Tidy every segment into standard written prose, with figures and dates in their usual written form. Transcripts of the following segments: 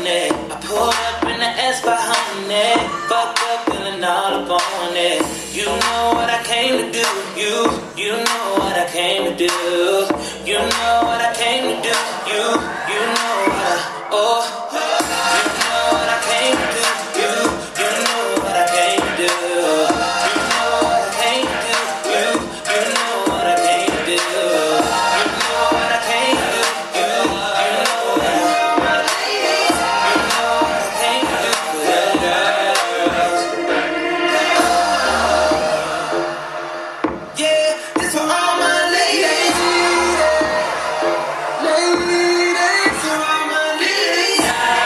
it. I pulled up in the S behind it. Fucked up, feeling all up on it. You know what I came to do. You know what I came to do. You know what I came to do. You know what I, oh. You know what I came to do. You know what I came to do. You know what I came to do. You know what I came to do. You know what I came to do. You know what I came to do for them girls. Yeah, this for all my ladies. Ladies, for all my ladies.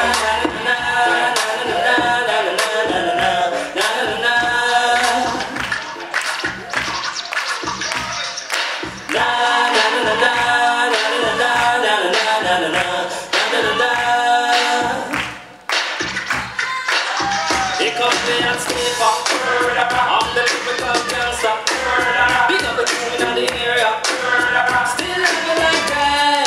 Here comes the unstable. I'm the typical gangster. Big up the crew in the area. Still living like that.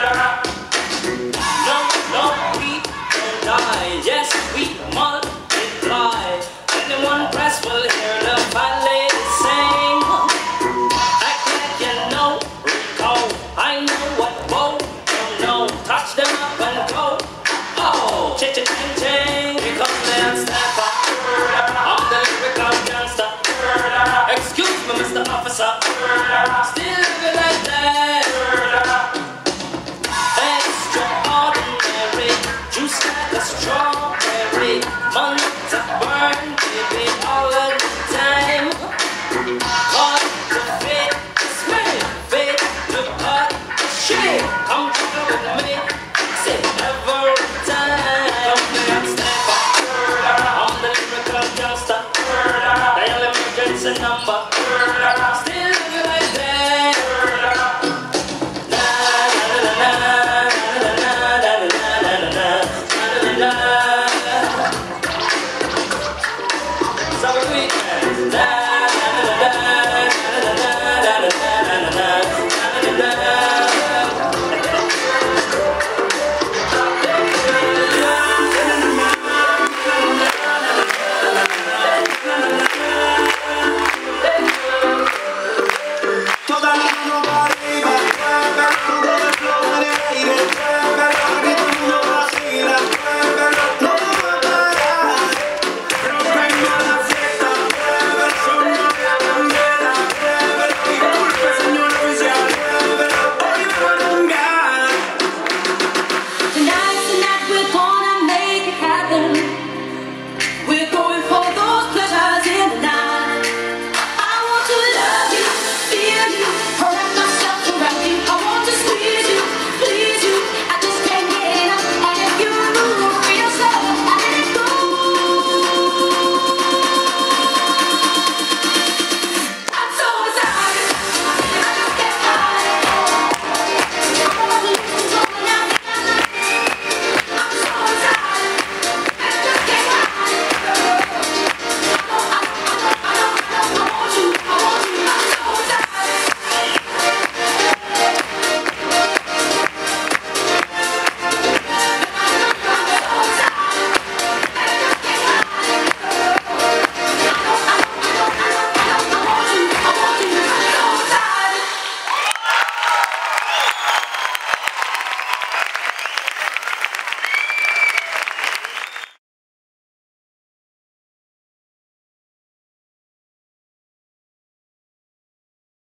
No, we don't die. Yes, we multiply. Anyone press will hear the ballet sing. Act like you know, Rico. I know what Bo don't know. Touch them up and go. Oh, ching. Here comes the unstable. I'm the lyrical gangster. Excuse me, Mr. Officer. Still living like that.